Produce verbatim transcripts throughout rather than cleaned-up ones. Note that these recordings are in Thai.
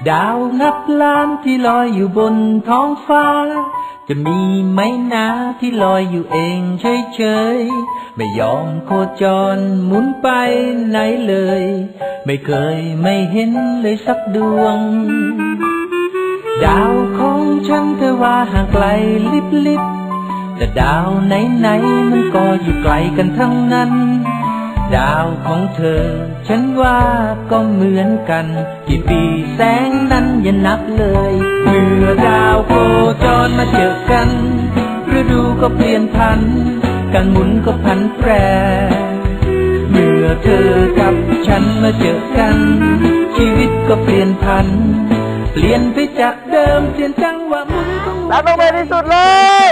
ดาวนับล้านที่ลอยอยู่บนท้องฟ้าจะมีไหมนะที่ลอยอยู่เองเฉยๆไม่ยอมโคจรหมุนไปไหนเลยไม่เคยไม่เห็นเลยสักดวงดาวของฉันเธอว่าห่างไกลลิบลิบแต่ดาวไหนๆมันก็อยู่ไกลกันทั้งนั้นดาวของเธอฉันว่าก็เหมือนกันกี่ปีแสงนั้นอย่านับเลยเมื่อดาวโคจรมาเจอกันฤดูก็เปลี่ยนพันการหมุนก็พันแปรเมื่อเธอกับฉันมาเจอกันชีวิตก็เปลี่ยนพันเปลี่ยนไปจากเดิมเปลี่ยนจังหวะหมุนของรักน้องเมย์ที่สุดเลย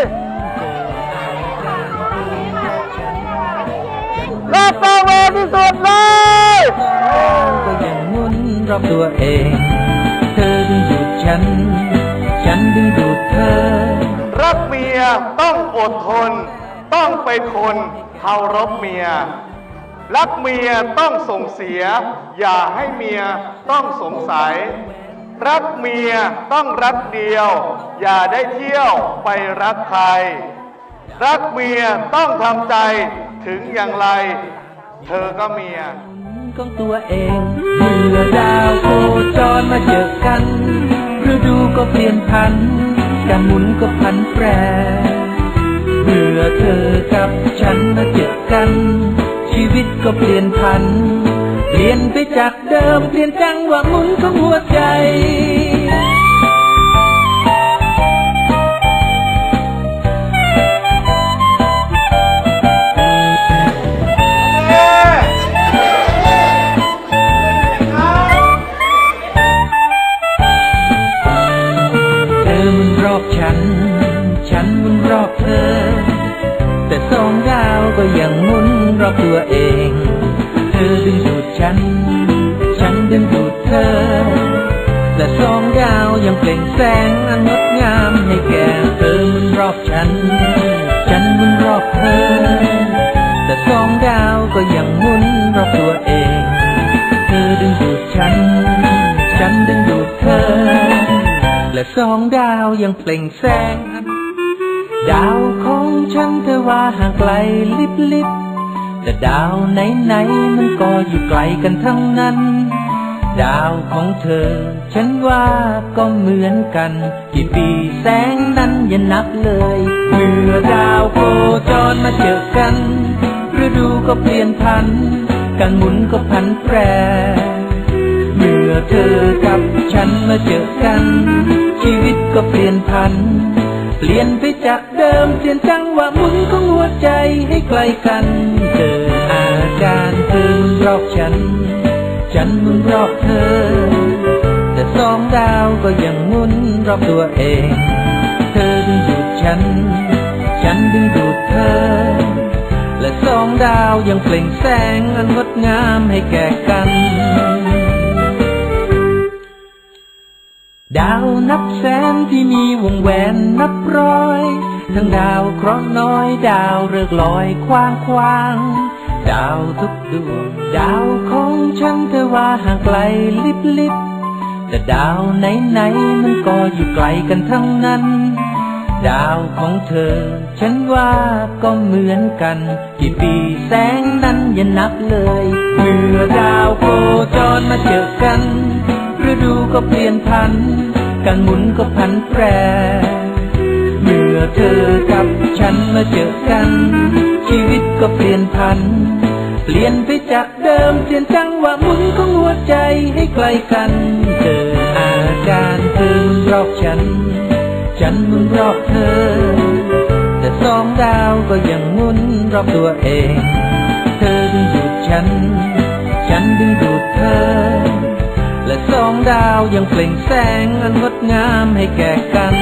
รักน้องเมย์ที่สุดเลยก็ยังหมุนรอบตัวเองเธอดึงดูดฉันฉันดึงดูดเธอรักเมียต้องอดทนต้องเป็นคนเคารพเมียรักเมียต้องส่งเสียอย่าให้เมียต้องสงสัยรักเมียต้องรักเดียวอย่าได้เที่ยวไปรักใครรักเมียต้องทำใจถึงอย่างไรเธอก็เมียของตัวเองเมื่อดาวโคจรมาเจอกันฤดูก็เปลี่ยนพันการหมุนก็พันแปรเมื่อเธอกับฉันมาเจอกันชีวิตก็เปลี่ยนพันเปลี่ยนไปจากเดิมเปลี่ยนจังหวะหมุนของหัวใจฉันฉันหมุนรอบเธอแต่สองดาวก็ยังหมุนรอบตัวเองเธอดึงดูดฉันฉันดึงดูดเธอและสองดาวยังเปล่งแสงอันงดงามให้แก่เธอหมุนรอบฉันฉันหมุนรอบเธอแต่สองดาวก็ยังหมุนรอบตัวเองเธอดึงดูดฉันฉันดึงดูดเธอและสองดาวยังเปล่งแสงดาวของฉันเธอว่าห่างไกลลิบลิบแต่ดาวไหนๆมันก็อยู่ไกลกันทั้งนั้นดาวของเธอฉันว่าก็เหมือนกันกี่ปีแสงนั้นอย่านับเลยเมื่อดาวโคจรมาเจอกันฤดูก็เปลี่ยนพันการหมุนก็พันแปรเมื่อเธอกับฉันมาเจอกันชีวิตก็เปลี่ยนพันเปลี่ยนไปจากเดิมเปลี่ยนจังหวะหมุนของหัวใจให้ใกล้กันเธออาการเธอหมุนรอบฉันฉันหมุนรอบเธอแต่สองดาวก็ยังหมุนรอบตัวเองเธอดึงดูดฉันฉันดึงดูดเธอและสองดาวยังเปล่งแสงอันงดงามให้แก่กันดาวนับแสนที่มีวงแหวนนับร้อยทั้งดาวเคราะห์น้อยดาวฤกษ์ลอยคว้างคว้างดาวทุกดวงดาวของฉันเธอว่าห่างไกลลิบลิบแต่ดาวไหนๆมันก็อยู่ไกลกันทั้งนั้นดาวของเธอฉันว่าก็เหมือนกันกี่ปีแสงนั้นอย่านับเลยเมื่อดาวโคจรมาเจอกันฤดูก็เปลี่ยนพันการหมุนก็พันแปรเมื่อเธอกับฉันมาเจอกันชีวิตก็เปลี่ยนพันเปลี่ยนไปจากเดิมเปลี่ยนจังหวะหมุนของหัวใจให้ใกล้กันเธออาการเธอหมุนรอบฉันฉันหมุนรอบเธอแต่สองดาวก็ยังหมุนรอบตัวเองเธอดึงดูดฉันฉันดึงดูดเธอและสองดาวยังเปล่งแสงอันงดงามให้แก่กัน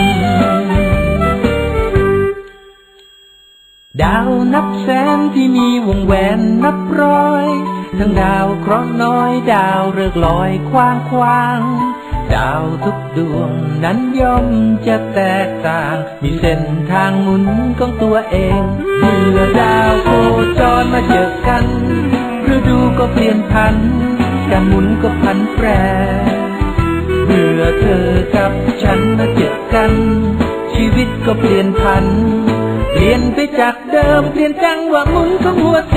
ดาวนับแสนที่มีวงแหวนนับร้อยทั้งดาวเคราะห์น้อยดาวฤกษ์ลอยคว้างคว้างดาวทุกดวงนั้นย่อมจะแตกต่างมีเส้นทางหมุนของตัวเองเมื่อดาวโคจรมาเจอกันฤดูก็เปลี่ยนพันการหมุนก็พันแปร เมื่อเธอกับฉันมาเจอกันชีวิตก็เปลี่ยนพันเปลี่ยนไปจากเดิมเปลี่ยนจังหวะหมุนของหัวใจ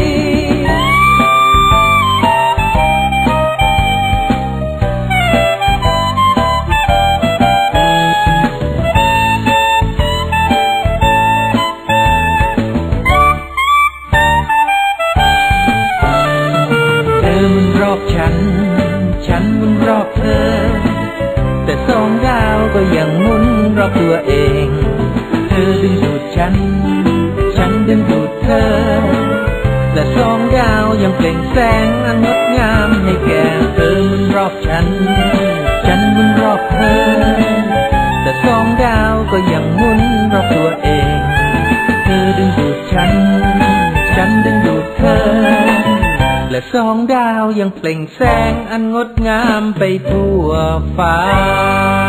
ฉันฉันหมุนรอบเธอแต่สองดาวก็ยังหมุนรอบตัวเองเธอดึงดูดฉันฉันดึงดูดเธอแต่สองดาวยังเปล่งแสงอันงดงามให้แก่เธอหมุนรอบฉันฉันหมุนรอบเธอแต่สองดาวก็ยังหมุนรอบตัวเองเธอดึงดูดฉันฉันดึงดูดเธอและสองดาวยังเปล่งแสงอันงดงามไปทั่วฟ้า